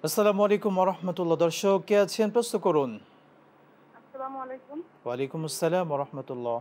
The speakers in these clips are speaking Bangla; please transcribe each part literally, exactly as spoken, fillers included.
আসসালামু আলাইকুম ওয়া রাহমাতুল্লাহ। দর্শক কে আছেন প্রশ্ন করুন। আসসালামু আলাইকুম। ওয়া আলাইকুম আসসালাম ওয়া রাহমাতুল্লাহ।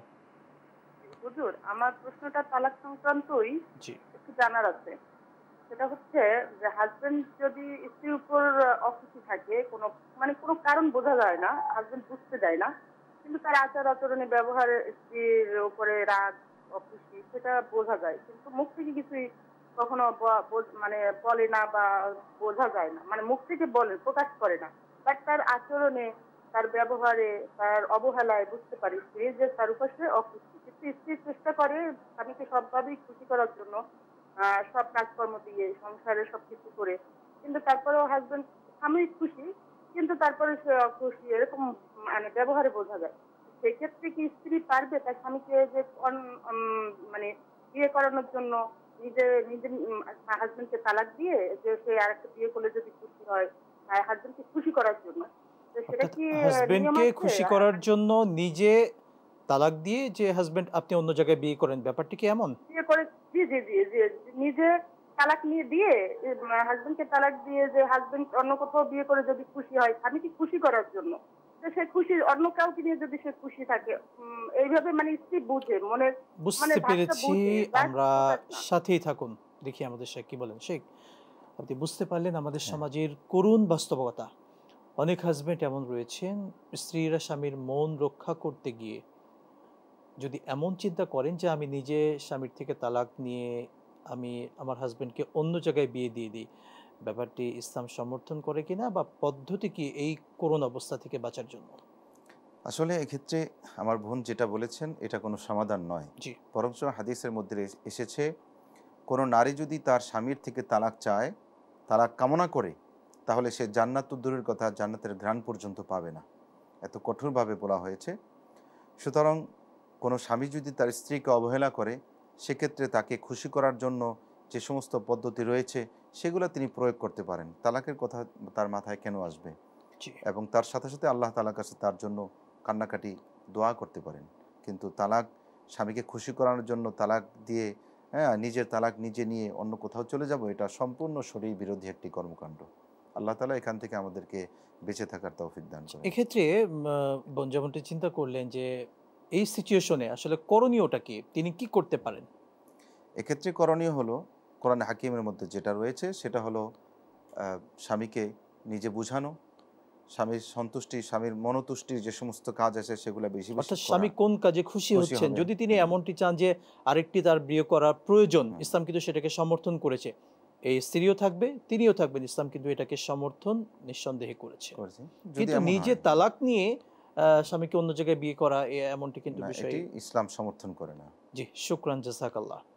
হুজুর, আমার প্রশ্নটা তালাক সংক্রান্তই, জি। একটু জানার আছে। সেটা হচ্ছে যে হাসব্যান্ড যদি স্ত্রীর উপর অখুশি থাকে, কোনো মানে কোনো কারণ বোঝা যায় না, হাসব্যান্ড বুঝতে দেয় না। কিন্তু তার আচার-আচরণে, ব্যবহারে স্ত্রীর উপরে রাগ, অখুশি সেটা বোঝা যায়। কিন্তু মুখ থেকে কিছুই কখনো ব বোঝ মানে বলে না বা বোঝা যায় না। মানে মুখ থেকে বলে, প্রকাশ করে না। বাট তার আচরণে, তার ব্যবহারে, তার অবহেলায় বুঝতে পারি স্ত্রী যে তার উপর সে অখুশি। কিন্তু স্ত্রী চেষ্টা করে স্বামীকে সবভাবেই খুশি করার জন্য। আ সব কাজকর্ম দিয়ে, সংসারে সবকিছু করে। কিন্তু তারপরেও হাসব্যান্ড, স্বামী খুশি, কিন্তু তারপরে সে অখুশি, এরকম মানে ব্যবহারে বোঝা যায়। সেক্ষেত্রে কি স্ত্রী পারবে তার স্বামীকে যে অন অন মানে বিয়ে করানোর জন্য নিজে নিজের উম হাসব্যান্ডকে তালাক দিয়ে যে সে আরেকটা বিয়ে করলে যদি খুশি হয়, আ হাসব্যান্ডকে খুশি করার জন্য। তো সেটা অর্থাৎ কি আহ, নিয়ম হাসব্যান্ডকে আছে? খুশি আ করার মানে জন্য নিজে তালাক দিয়ে যে হাসব্যান্ড আপনি অন্য জায়গায় বিয়ে করেন, ব্যাপারটি কি এমন? বিয়ে করে, জি, জি, জি, জি। নিজে তালাক নিয়ে দিয়ে এ মা হাসব্যান্ডকে তালাক দিয়ে যে হাসব্যান্ড অন্য কোথাও বিয়ে করে যদি খুশি হয়, স্বামীকে খুশি করার জন্য। তো সে খুশি অন্য কাউকে নিয়ে যদি সে খুশি থাকে, উম এইভাবে মানে স্ত্রী বুঝে, মনের বুঝতে মনের ভাবটা পেরেছি। বুঝে, জাস্ট আমরা প্রকাশ না। সাথেই থাকুন। দেখি আমাদের শেখ কি বলেন। শেখ, আপনি বুঝতে পারলেন আমাদের হ্যাঁ, সমাজের করুণ বাস্তবতা। অনেক হাসব্যান্ড এমন রয়েছেন, স্ত্রীরা স্বামীর মন রক্ষা করতে গিয়ে যদি এমন চিন্তা করেন যে আমি নিজে স্বামীর থেকে তালাক নিয়ে আমি আমার হাজবেন্ডকে অন্য জায়গায় বিয়ে দিয়ে দিই, ব্যাপারটি ইসলাম সমর্থন করে কিনা বা পদ্ধতি কি এই করুণ অবস্থা থেকে বাঁচার জন্য? আসলে এক্ষেত্রে আমার বোন যেটা বলেছেন এটা কোনো সমাধান নয়। জি। বরঞ্চ হাদিসের মধ্যে এস এসেছে কোনো নারী যদি তার স্বামীর থেকে তালাক চায়, তালাক কামনা করে, তাহলে সে জান্নাত তো দূরের কথা, জান্নাতের ঘ্রাণ পর্যন্ত পাবে না। এত কঠোরভাবে বলা হয়েছে। সুতরাং কোনো স্বামী যদি তার স্ত্রীকে অবহেলা করে, সেক্ষেত্রে তাকে খুশি করার জন্য যে সমস্ত পদ্ধতি রয়েছে, সেগুলো তিনি প্রয়োগ করতে পারেন। তালাকের কথা তার মাথায় কেন আসবে? জি। এবং তার সাথে, সাথে আল্লাহ তাআলার কাছে তার জন্য কান্নাকাটি দোয়া করতে পারেন। কিন্তু তালাক, স্বামীকে খুশি করানোর জন্য তালাক দিয়ে, হ্যাঁ, নিজের তালাক নিজে নিয়ে অন্য কোথাও চলে যাব, এটা সম্পূর্ণ শরীর বিরোধী একটি কর্মকাণ্ড। আল্লাহ তাআলা এখান থেকে আমাদেরকে বেঁচে থাকার তৌফিক দান করেন। এক্ষেত্রে উম, আহ, বোন যেমনটি চিন্তা করলেন যে এই সিচুয়েশনে আসলে করণীয়টা কি, তিনি কি করতে পারেন? এক্ষেত্রে করণীয় হলো, কোরআনে হাকিমের মধ্যে যেটা রয়েছে সেটা হলো আ স্বামীকে নিজে বুঝানো, স্বামীর সন্তুষ্টি, স্বামীর মনোতুষ্টির যে সমস্ত কাজ আছে সেগুলা বেশি, বেশি অর্থাৎ করা। স্বামী কোন কাজে খুশি খুশি হচ্ছেন, হবে। যদি তিনি হুম, এমনটি চান যে আরেকটি তার বিয়ে করা প্রয়োজন, হুম, ইসলাম কিন্তু সেটাকে সমর্থন করেছে। এই স্ত্রীও থাকবে, তিনিও থাকবেন, ইসলাম কিন্তু এটাকে সমর্থন নিঃসন্দেহে করেছে। করেছি। যদি কিন্তু এমন নিজে হয়, তালাক নিয়ে আহ, স্বামীকে অন্য জায়গায় বিয়ে করা এ এমনটি কিন্তু না, বিষয়। এটি ইসলাম সমর্থন করে না। জি, শুকরান, জাযাকাল্লাহ।